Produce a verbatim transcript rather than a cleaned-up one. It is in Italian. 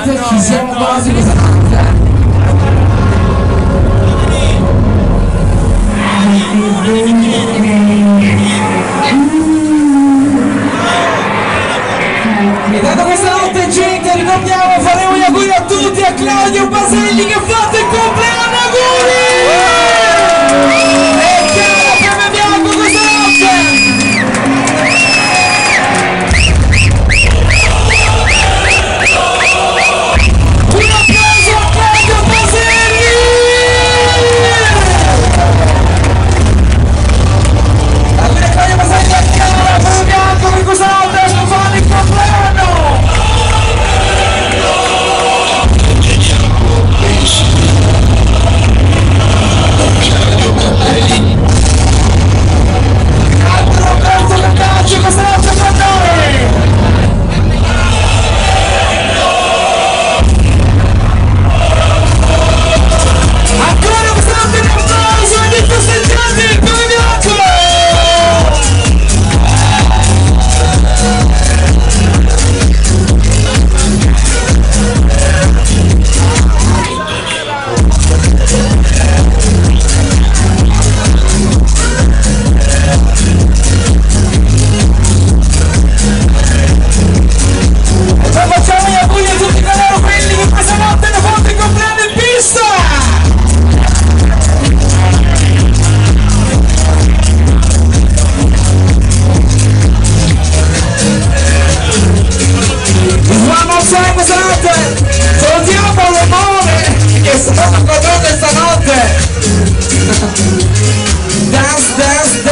notte ci siamo quasi questa notte. E dato questa notte, gente, ricordiamo, faremo gli auguri a tutti, a Claudio Baselli che ha fatto il compleanno, auguri! E Chiara Fiamme Bianco questa notte! Un applauso a Claudio Baselli! Auguri a Claudio Baselli e a Chiara Fiamme Bianco per questa notte, non fanno il compleanno! Roberto Cantacci questa notte con noi! Ancora questa notte un applauso ai dei festeggianti del Fiamme Bianco! Facciamo gli auguri a tutti coloro quelli che questa notte hanno fatto il compleanno in pista! Vamos a questa notte! Salutiamo l'amore che sta con noi questa notte! Dance, dance,